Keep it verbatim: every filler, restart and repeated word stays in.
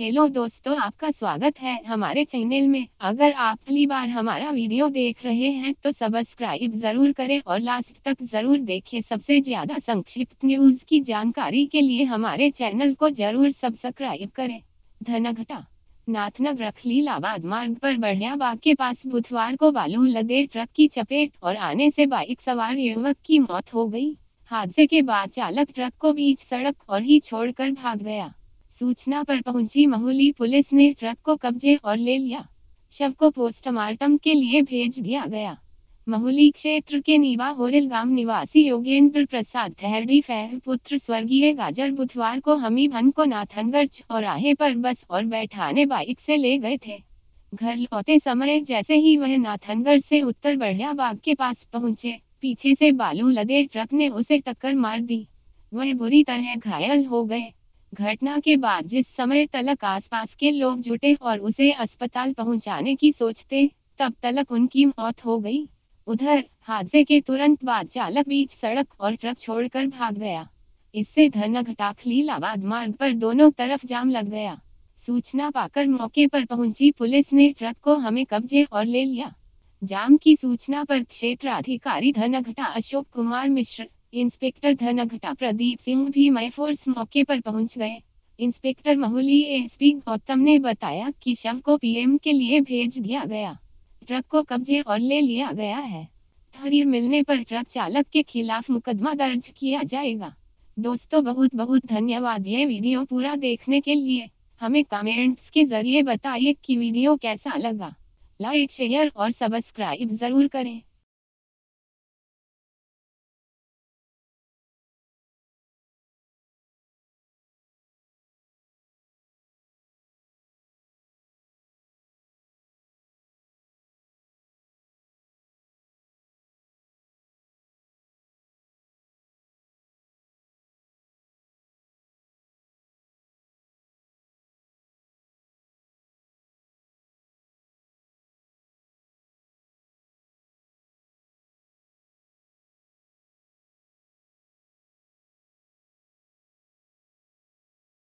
Hello दोस्तों, आपका स्वागत है हमारे चैनल में। अगर आप पहली बार हमारा वीडियो देख रहे हैं तो सब्सक्राइब जरूर करें और लास्ट तक जरूर देखें। सबसे ज्यादा संक्षिप्त न्यूज की जानकारी के लिए हमारे चैनल को जरूर सब्सक्राइब करें। धनघटा नाथनगर खलीलाबाद मार्ग पर बढ़िया बाग के पास बुधवार को बालू लदे ट्रक की चपेट और आने से बाइक सवार युवक की मौत हो गई। हादसे के बाद चालक ट्रक को बीच सड़क और ही छोड़कर भाग गया। सूचना पर पहुंची महुली पुलिस ने ट्रक को कब्जे और ले लिया। शव को पोस्टमार्टम के लिए भेज दिया गया। महुली क्षेत्र के नीवा होरिल गांव निवासी योगेंद्र प्रसाद ठहरी फैर पुत्र स्वर्गीय गाजर बुधवार को हमीभन को नाथनगर चौराहे पर बस और बैठाने बाइक से ले गए थे। घर लौटते समय जैसे ही वह नाथनगर से उत्तर बढ़िया बाग के पास पहुंचे, पीछे से बालू लदे ट्रक ने उसे टक्कर मार दी। वह बुरी तरह घायल हो गए। घटना के बाद जिस समय तलक आसपास के लोग जुटे और उसे अस्पताल पहुंचाने की सोचते, तब तलक उनकी मौत हो गई। उधर हादसे के तुरंत बाद चालक बीच सड़क और ट्रक छोड़कर भाग गया। इससे धनघटा खलीलाबाद मार्ग पर दोनों तरफ जाम लग गया। सूचना पाकर मौके पर पहुंची पुलिस ने ट्रक को हमें कब्जे और ले लिया। जाम की सूचना पर क्षेत्राधिकारी धनघटा अशोक कुमार मिश्र, इंस्पेक्टर धनघटा प्रदीप सिंह भी मई फोर्स मौके पर पहुंच गए। इंस्पेक्टर महुली एसपी गौतम ने बताया कि शव को पीएम के लिए भेज दिया गया। ट्रक को कब्जे और ले लिया गया है। तहरीर मिलने पर ट्रक चालक के खिलाफ मुकदमा दर्ज किया जाएगा। दोस्तों, बहुत बहुत धन्यवाद ये वीडियो पूरा देखने के लिए। हमें कमेंट्स के जरिए बताइए कि वीडियो कैसा लगा। लाइक, शेयर और सब्सक्राइब जरूर करें।